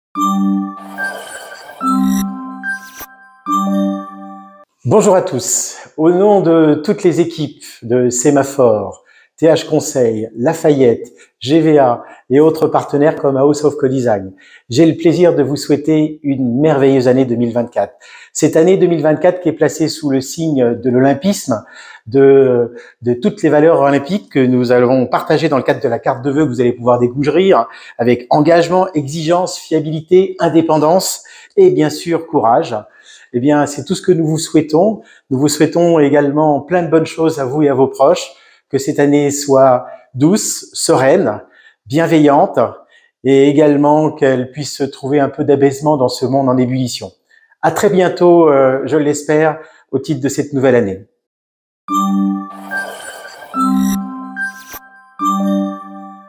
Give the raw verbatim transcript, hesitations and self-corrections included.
Bonjour à tous. Au nom de toutes les équipes de Sémaphore, T H Conseil, Lafayette, G V A et autres partenaires comme House of Co-Design, j'ai le plaisir de vous souhaiter une merveilleuse année deux mille vingt-quatre. Cette année deux mille vingt-quatre qui est placée sous le signe de l'olympisme, de, de toutes les valeurs olympiques que nous allons partager dans le cadre de la carte de vœux que vous allez pouvoir découvrir avec engagement, exigence, fiabilité, indépendance et bien sûr courage. Eh bien, c'est tout ce que nous vous souhaitons. Nous vous souhaitons également plein de bonnes choses à vous et à vos proches. Que cette année soit douce, sereine, bienveillante et également qu'elle puisse trouver un peu d'apaisement dans ce monde en ébullition. À très bientôt, euh, je l'espère, au titre de cette nouvelle année.